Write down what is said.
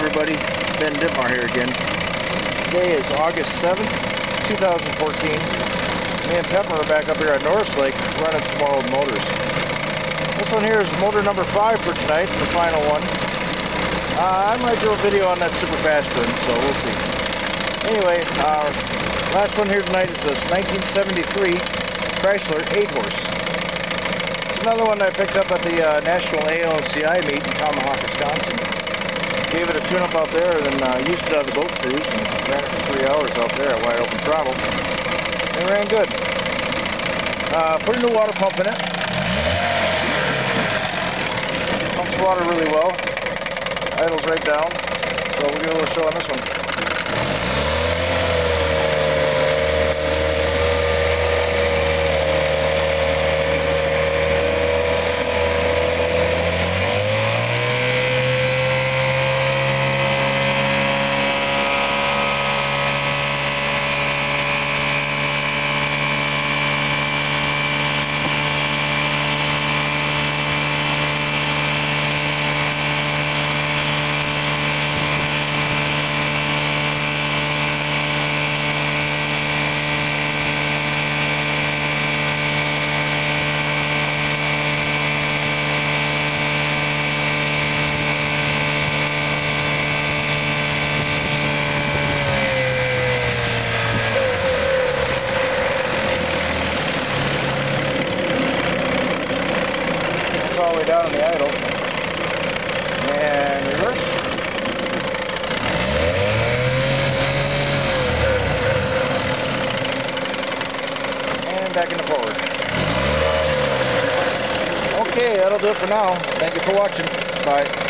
everybody, Ben Dittmar here again. Today is August 7th, 2014. Me and Pepper are back up here at Norris Lake running some more old motors. This one here is motor number 5 for tonight, the final one. I might do a video on that super fast one, so we'll see. Anyway, last one here tonight is this 1973 Chrysler 8-horse. It's another one I picked up at the National ALCI meet in Tomahawk, Wisconsin. Gave it a tune-up out there, and then used it on the boat cruise, and ran it for 3 hours out there at wide open throttle. It ran good. Put a new water pump in it. Pumps water really well. Idles right down. So we'll give it a little show on this one. All the way down on the idle, and reverse, and back into forward. Okay, that'll do it for now. Thank you for watching. Bye.